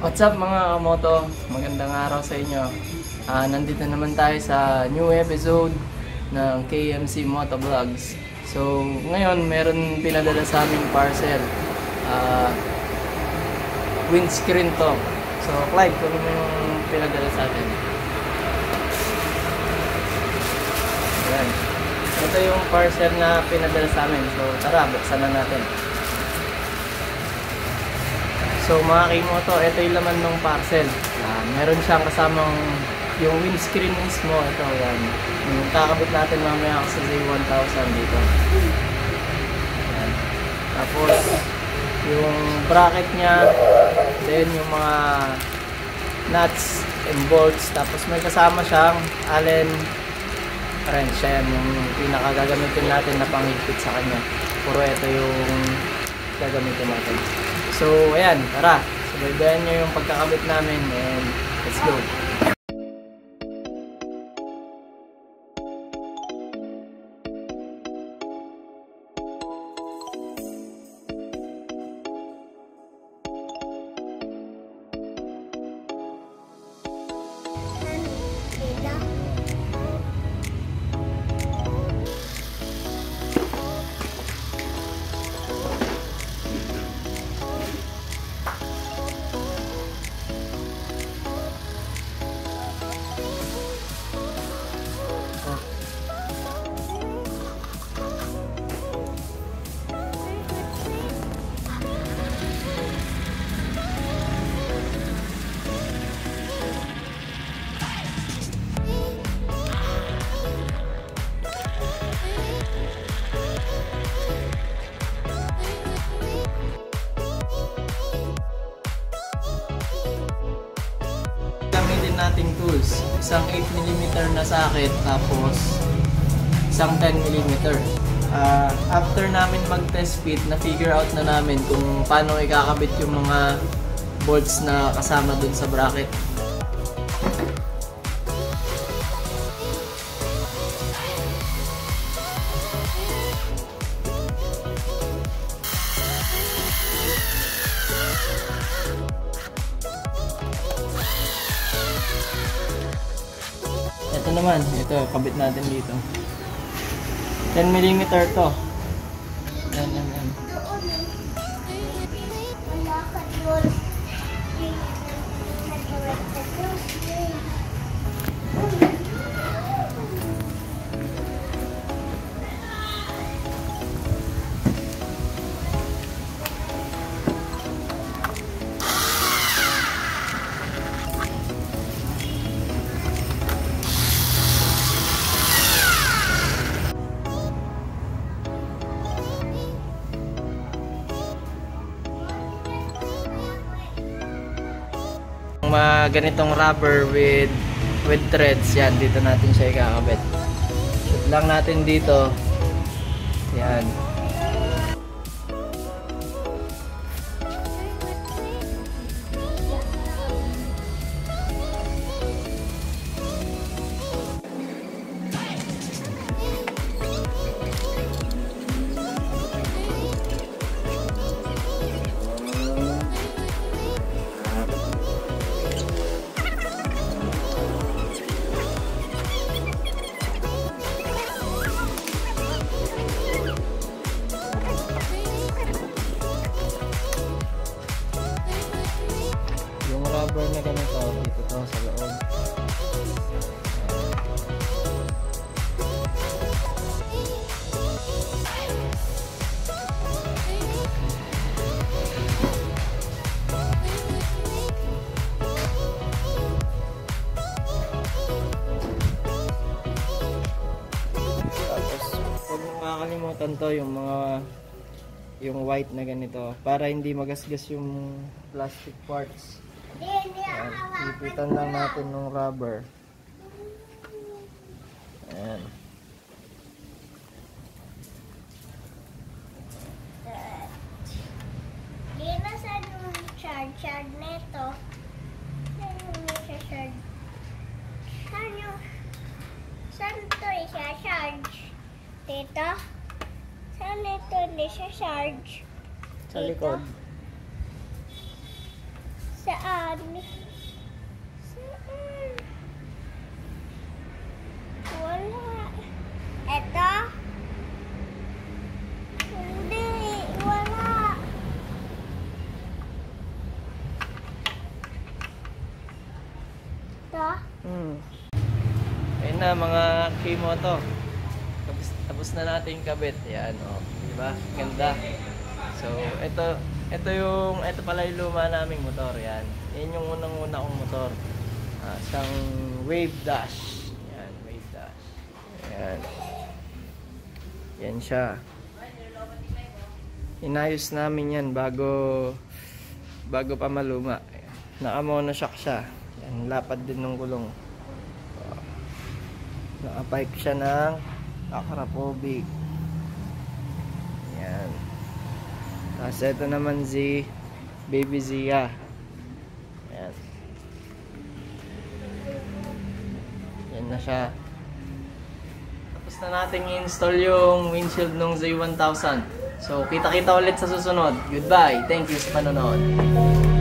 What's up mga kamoto? Magandang araw sa inyo. Nandito naman tayo sa new episode ng KMC Moto Vlogs. So, ngayon meron pinadala sa aming parcel. Windscreen to. So, Clyde, kung ano yung pinadala sa atin? Ayan. Ito yung parcel na pinadala sa amin. So, tara, buksan na natin. So mga K-Moto, ito yung laman ng parcel. Meron siyang kasamang yung windscreen mismo. Ito, yan. Yung kakabit natin mamaya sa Z1000 dito. Yan. Tapos, yung bracket niya, then yung mga nuts and bolts. Tapos may kasama siyang Allen wrench. Yan, yung pinakagagamitin natin na panghigpit sa kanya. Puro ito yung gagamitin natin. So, ayan, tara. Subaybayan nyo yung pagkakabit namin and let's go. Gamitin nating tools, isang 8mm na socket tapos isang 10mm. After namin mag-test fit, na-figure out na namin kung paano ikakabit yung mga bolts na kasama dun sa bracket. Ito naman, ito, kabit natin dito. 10mm to. Yan. Ganitong rubber with threads, yan, dito natin siya ikakabit. Shoot lang natin dito, yan. Rubber na ganito dito to sa loob. Tapos huwag mong makakalimutan to yung white na ganito para hindi magasgas yung plastic parts. Ayan, ipitan lang natin ng rubber. Ayan. Dito saan yung charge nito? Saan yung isa-charge? Saan ito isa-charge? Dito? Saan ito isa-charge? Sa likod. Saan? Saan? Wala. Eto? Hindi. Wala. Ito? Ayun na mga K-Moto. Tapos na natin kabit. Yan, oh. Diba? Ganda. So, ito pala yung luma naming motor. Yan. Yan yung unang-una kong motor. Isang Wave Dash. Yan, Wave Dash. Yan. Yan siya. Inayos namin yan bago pa maluma. Naka-monoshock siya. Yan, lapad din ng gulong. Naka-pipe siya ng Akrapovic. Yan. Tapos ito naman si Baby Zia. Yan. Yan na siya. Tapos na natin i-install yung windshield ng Z1000. So, kita-kita ulit sa susunod. Goodbye. Thank you sa panonood.